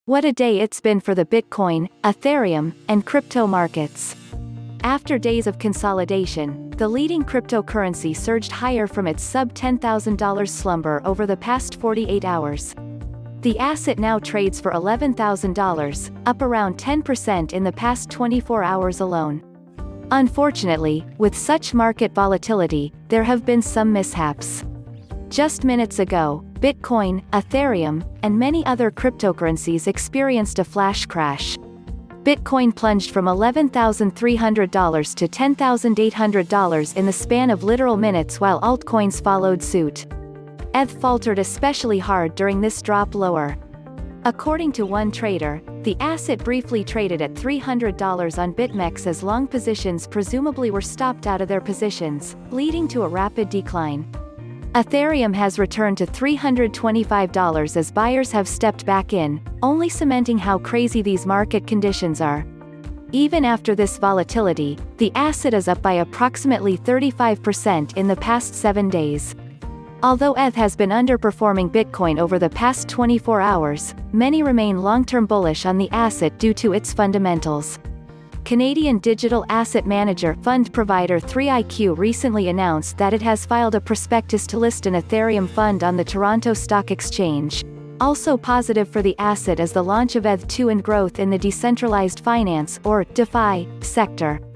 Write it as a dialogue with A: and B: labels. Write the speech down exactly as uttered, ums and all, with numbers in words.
A: What a day it's been for the Bitcoin, Ethereum, and crypto markets. After days of consolidation, the leading cryptocurrency surged higher from its sub ten thousand dollar slumber over the past forty-eight hours. The asset now trades for eleven thousand dollars, up around ten percent in the past twenty-four hours alone. Unfortunately, with such market volatility, there have been some mishaps. Just minutes ago, Bitcoin, Ethereum, and many other cryptocurrencies experienced a flash crash. Bitcoin plunged from eleven thousand three hundred dollars to ten thousand eight hundred dollars in the span of literal minutes, while altcoins followed suit. E T H faltered especially hard during this drop lower. According to one trader, the asset briefly traded at three hundred dollars on BitMEX as long positions presumably were stopped out of their positions, leading to a rapid decline. Ethereum has returned to three hundred twenty-five dollars as buyers have stepped back in, only cementing how crazy these market conditions are. Even after this volatility, the asset is up by approximately thirty-five percent in the past seven days. Although E T H has been underperforming Bitcoin over the past twenty-four hours, many remain long-term bullish on the asset due to its fundamentals. Canadian digital asset manager fund provider three I Q recently announced that it has filed a prospectus to list an Ethereum fund on the Toronto Stock Exchange. Also positive for the asset is the launch of E T H two and growth in the decentralized finance, or DeFi, sector.